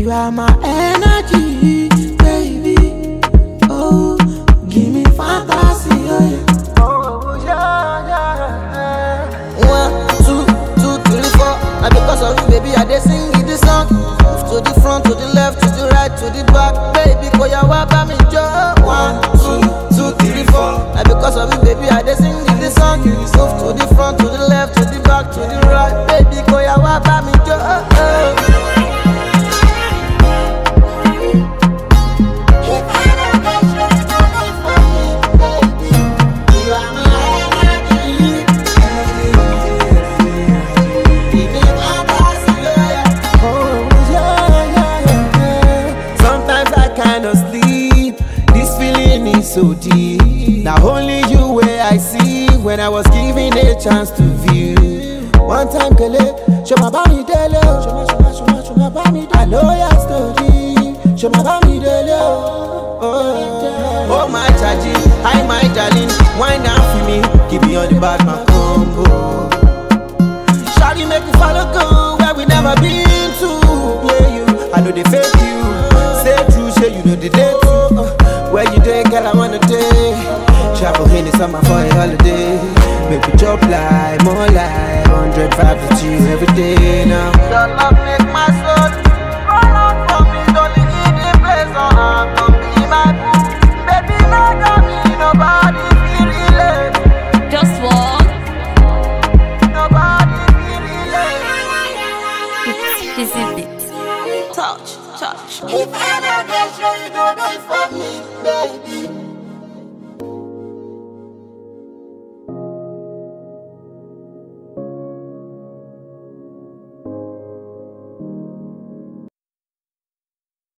You are my energy, baby. Oh, give me fantasy, oh yeah. Oh yeah. 1, 2, 2, 3, 4. And because of you, baby, I dey sing you this song. Move to the front, to the left, to the right, to the back, baby. Go ya waba me jo. 1, 2, 2, 3, 4. And because of you, baby, I dey sing you this song. Move to the front, to the left, to the back, to the right, baby. Go ya waba me jo. So deep. Now only you where I see when I was given a chance to view. One time Kele, show my bami dele, show my bami dele. I know your story, show my bami dele. Oh my chargy, hi my darling, wind down for me, keep me on the back my combo. Shawty make you follow go where we never been to. Play you, I know they fake you. Say true, say you know the day too. Where you day, girl, I wanna day. Travel in the summer for a holiday. Make me chop like, more like 100 vibes with you every day now. Your love make my soul run out for me. Don't leave the place on her. Come be my boo. Baby, not got me. Nobody feel relate. Just walk. Nobody feel relate. It's easy bit. Touch. If I don't get you, you don't do it for me, baby.